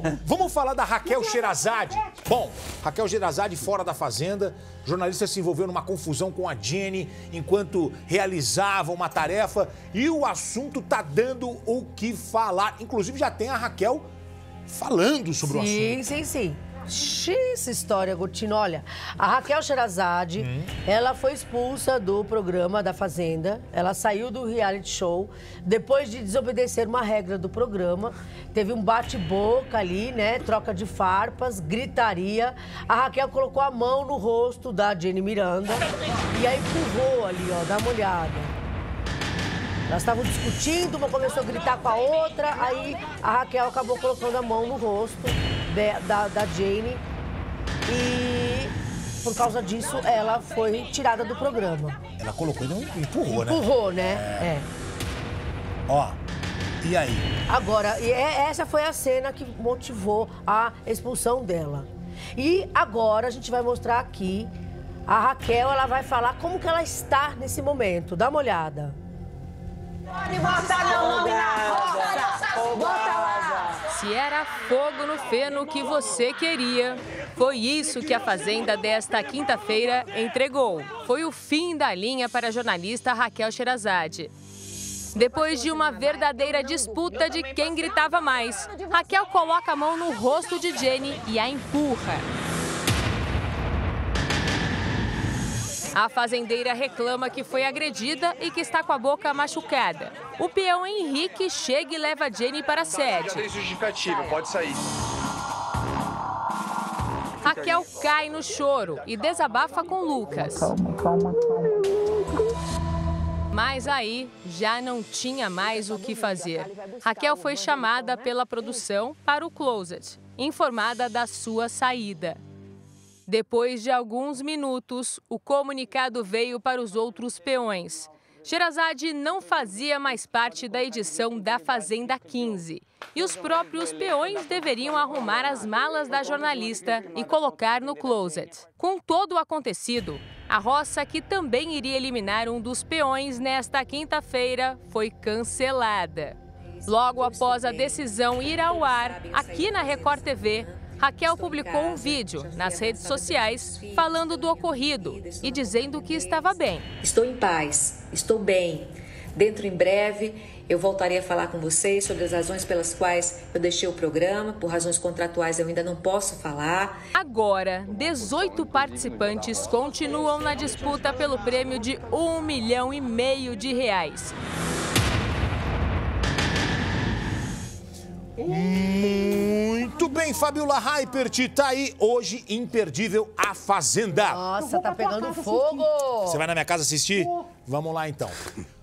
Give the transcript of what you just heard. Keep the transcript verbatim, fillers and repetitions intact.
Vamos falar da Raquel Sherazade. Bom, Raquel Sherazade fora da Fazenda. Jornalista se envolveu numa confusão com a Jenny enquanto realizava uma tarefa e o assunto tá dando o que falar. Inclusive já tem a Raquel falando sobre sim, o assunto. Sim, sim, sim. Essa história, Gotino. Olha, a Raquel Sherazade, hum. ela foi expulsa do programa da Fazenda. Ela saiu do reality show depois de desobedecer uma regra do programa. Teve um bate-boca ali, né? Troca de farpas, gritaria. A Raquel colocou a mão no rosto da Jenny Miranda e aí empurrou ali, ó, dá uma olhada. Elas estavam discutindo, uma começou a gritar com a outra, aí a Raquel acabou colocando a mão no rosto de, da, da Jenny e, por causa disso, ela foi tirada do programa. Ela colocou e não empurrou, né? Empurrou, né? É. é. Ó, e aí? Agora, e é, essa foi a cena que motivou a expulsão dela. E agora a gente vai mostrar aqui, a Raquel, ela vai falar como que ela está nesse momento. Dá uma olhada. Pode botar meu nome na roda, bota lá. Se era fogo no feno que você queria, foi isso que a Fazenda desta quinta-feira entregou. Foi o fim da linha para a jornalista Raquel Sherazade. Depois de uma verdadeira disputa de quem gritava mais, Raquel coloca a mão no rosto de Jenny e a empurra. A fazendeira reclama que foi agredida e que está com a boca machucada. O peão Henrique chega e leva Jenny para a sede. Já tem justificativa, pode sair. Raquel cai no choro e desabafa com Lucas. Calma, calma, calma. Mas aí já não tinha mais o que fazer. Raquel foi chamada pela produção para o closet, informada da sua saída. Depois de alguns minutos, o comunicado veio para os outros peões. Sherazade não fazia mais parte da edição da Fazenda quinze. E os próprios peões deveriam arrumar as malas da jornalista e colocar no closet. Com todo o acontecido, a roça, que também iria eliminar um dos peões nesta quinta-feira, foi cancelada. Logo após a decisão ir ao ar, aqui na Record T V, Raquel publicou um vídeo nas redes sociais falando do ocorrido e dizendo que estava bem. Estou em paz, estou bem. Dentro em breve eu voltarei a falar com vocês sobre as razões pelas quais eu deixei o programa. Por razões contratuais eu ainda não posso falar. Agora, dezoito participantes continuam na disputa pelo prêmio de um milhão e meio de reais. Muito bem, Fabiola Hypert, tá aí hoje imperdível a Fazenda. Nossa, tá pegando fogo. Você vai na minha casa assistir? Vamos lá então.